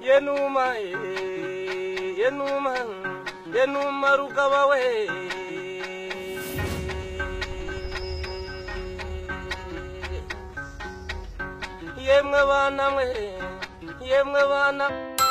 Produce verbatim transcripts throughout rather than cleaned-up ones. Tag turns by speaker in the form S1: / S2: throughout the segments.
S1: yenuma yenuma yenuma rugaba we yemwe bana mwe yemwe bana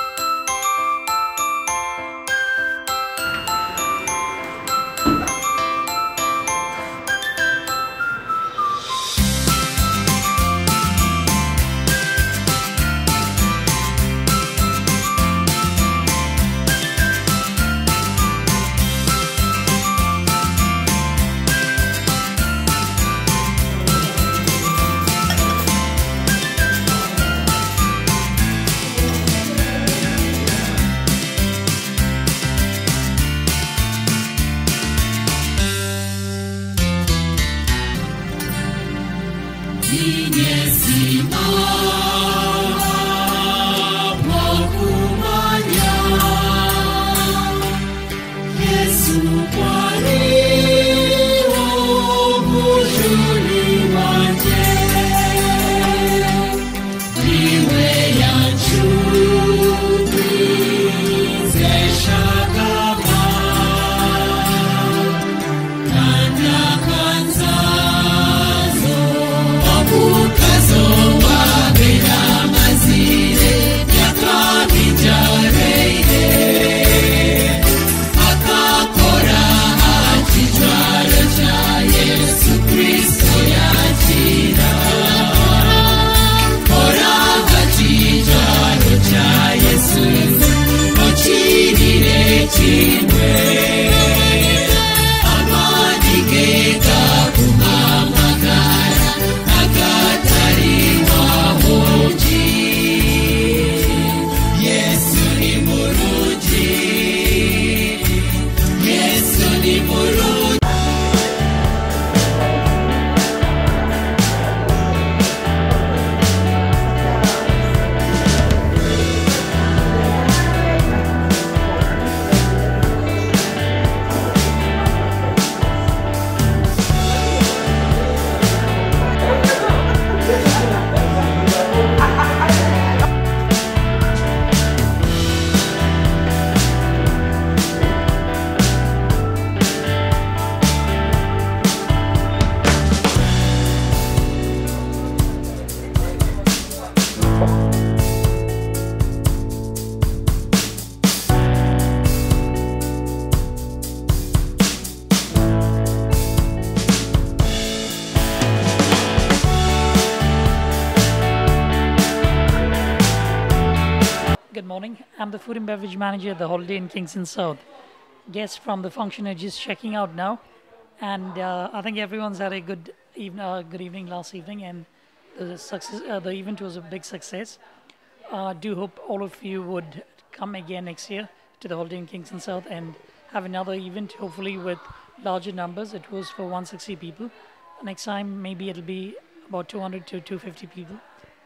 S2: Good morning. I'm the food and beverage manager at the Holiday Inn Kingston South. Guests from the function are just checking out now, and uh, I think everyone's had a good even uh, good evening last evening, and the success uh, the event was a big success. I uh, do hope all of you would come again next year to the Holiday Inn Kingston South and have another event, hopefully with larger numbers. It was for one hundred sixty people. Next time maybe it'll be about two hundred to two hundred fifty people.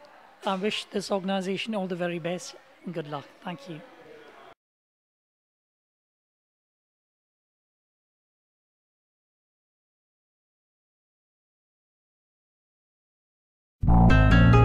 S2: I wish this organization all the very best. Good luck. Thank you.